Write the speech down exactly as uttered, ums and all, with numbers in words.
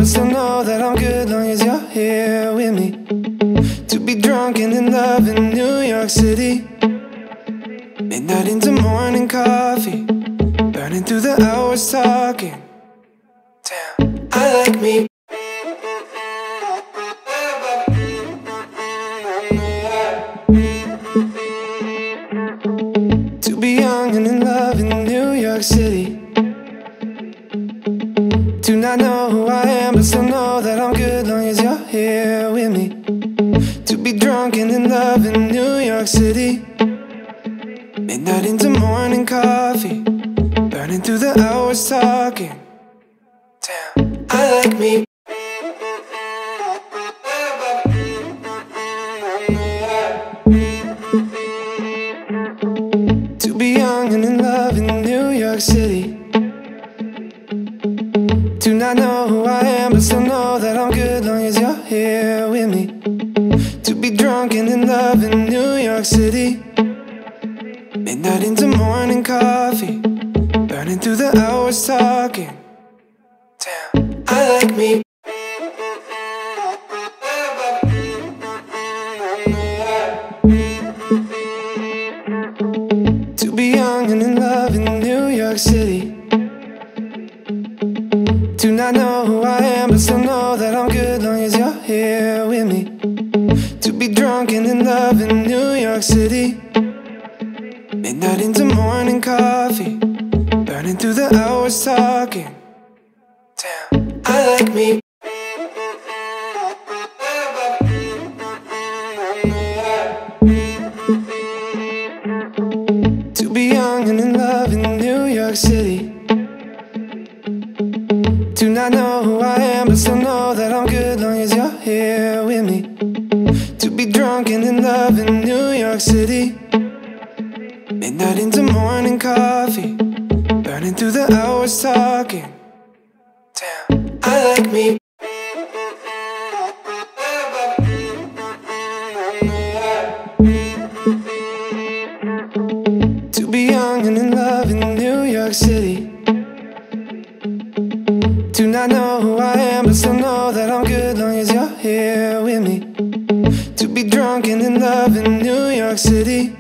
but still know that I'm good long as you're here with me. To be drunk and in love in New York City, midnight into morning coffee, burning through the hours talking. Damn, I like me. To be young and in love in New York City, to not know who I am but still know that I'm good long as you're here with me. To be drunk and in love in New York City, midnight into morning coffee, burning through the hours talking. Damn, I like me. To be young and in love in New York City, to not know who I am but still know that I'm good long as you're here with me. To be drunk and in love in New York City, midnight into morning coffee, burning through the hours talking. Damn, I like me. To be young and in love in New York City, to not know who I am but still know that I'm good long as you're here with me. To be drunk and in love in New York City, midnight into morning coffee, burning through the hours talking. Damn, I like me. To be young and in love in New York City, to not know who I am but still know that I'm good long as you're here with me. To be drunk and in love in New York City, midnight into morning coffee, burning through the hours talking. Damn, I like me. To be young and in love in New York City, to not know who I am but still know that I'm good long as you're here with me. To be drunk and in love in New York City,